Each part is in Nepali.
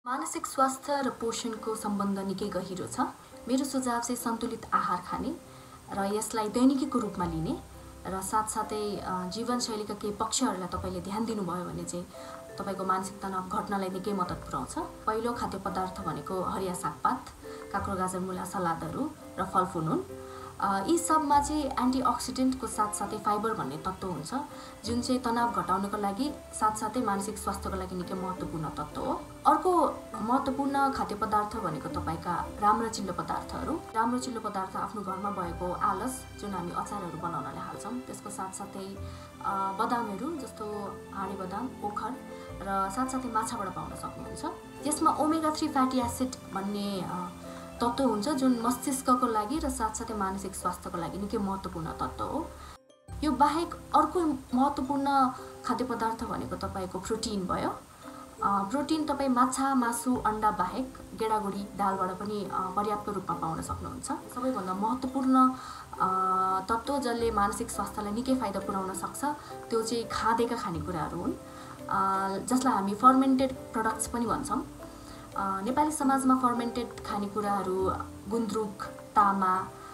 मानसिक स्वास्थ्य र पोषणको सम्बन्ध निकै गहिरो छ। मेरो सुझाव चाहिँ सन्तुलित आहार खाने र यसलाई दैनिकीको रूपमा लिने र साथसाथै जीवनशैलीका केही पक्षहरूलाई तपाईले ध्यान दिनुभयो भने चाहिँ तपाईको मानसिक तनाव घट्नलाई निकै मद्दत पुर्याउँछ। पहिलो खाद्य पदार्थ भनेको हरिया सागपात, काँक्रो गाजर मूला सलादहरू र फलफुल हुन्। यी सबमा चाहिँ एन्टिअक्सिडेन्टको साथसाथै फाइबर भन्ने तत्त्व हुन्छ जुन चाहिँ तनाव घटाउनको लागि साथसाथै मानसिक स्वास्थ्यको लागि निकै महत्त्वपूर्ण तत्त्व हो। अर्को महत्त्वपूर्ण खाद्य पदार्थ भनेको तपाईका राम्रो चिल्लो पदार्थहरू। राम्रो चिल्लो पदार्थ आफ्नो घरमा भएको आलस जुन हामी अचारहरू बनाउनले हाल्छौँ, त्यसको साथसाथै बदामहरू जस्तो हाँडे बदाम, ओखर र साथसाथै माछाबाट पाउन सक्नुहुन्छ। यसमा ओमेगा 3 फ्याटी एसिड भन्ने तत्त्व हुन्छ जुन मस्तिष्कको लागि र साथसाथै मानसिक स्वास्थ्यको लागि निकै महत्त्वपूर्ण तत्त्व हो। यो बाहेक अर्को महत्त्वपूर्ण खाद्य पदार्थ भनेको तपाईको प्रोटिन भयो। प्रोटिन तपाईँ माछा, मासु, अन्डा बाहेक गेडागुडी दालबाट पनि पर्याप्त रूपमा पाउन सक्नुहुन्छ। सबैभन्दा महत्त्वपूर्ण तत्त्व जसले मानसिक स्वास्थ्यलाई निकै फाइदा पुर्याउन सक्छ त्यो चाहिँ खाँदेका खानेकुराहरू हुन्, जसलाई हामी फर्मेन्टेड प्रोडक्ट्स पनि भन्छौँ। नेपाली समाजमा फर्मेन्टेड खानेकुराहरू गुन्द्रुक, तामा,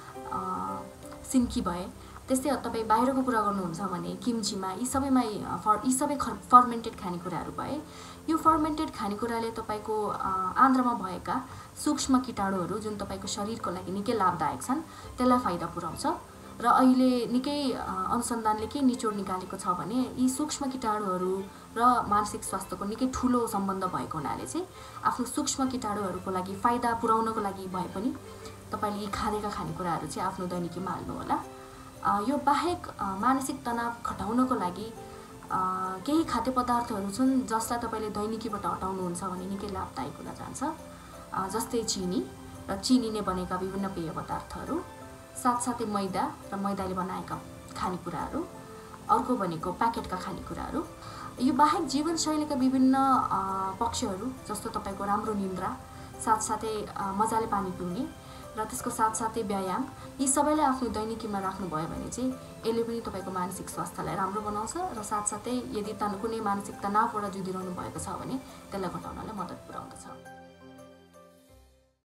सिन्की भए। त्यस्तै तपाईँ बाहिरको कुरा गर्नुहुन्छ भने किम्चीमा यी सबै फर्मेन्टेड खानेकुराहरू भए। यो फर्मेन्टेड खानेकुराले तपाईको आन्द्रामा भएका सूक्ष्म कीटाणुहरू जुन तपाईको शरीरको लागि निकै लाभदायक छन् त्यसलाई फाइदा पुर्याउँछ। र अहिले निकै अनुसन्धानले के निचोड निकालेको छ भने यी सूक्ष्म कीटाणुहरू र मानसिक स्वास्थ्यको निकै ठुलो सम्बन्ध भएको हुनाले चाहिँ आफ्नो सूक्ष्म कीटाणुहरूको लागि फाइदा पुर्याउनको लागि भए पनि तपाईले यी खाँदेका खानेकुराहरू चाहिँ आफ्नो दैनिकीमा हाल्नु होला। यो बाहेक मानसिक तनाव घटाउनको लागि केही खाद्य पदार्थहरू छन् जसलाई तपाईले दैनिकीबाट हटाउनुहुन्छ भने निकै लाभदायक हुन जान्छ। जस्तै चिनी र चिनीले बनेका विभिन्न पेय पदार्थहरू, साथसाथै मैदा र मैदाले बनाएका खानेकुराहरू, अर्को भनेको प्याकेटका खानेकुराहरू। यो बाहेक जीवनशैलीका विभिन्न पक्षहरू जस्तो तपाईको राम्रो निन्द्रा, साथसाथै मजाले पानी पिउने र त्यसको साथसाथै व्यायाम, यी सबैलाई आफ्नो दैनिकीमा राख्नुभयो भने चाहिँ यसले पनि तपाईको मानसिक स्वास्थ्यलाई राम्रो बनाउँछ र साथसाथै यदि कुनै मानसिक तनावबाट जुधिरहनु भएको छ भने त्यसलाई घटाउनलाई मद्दत पुर्याउँदछ।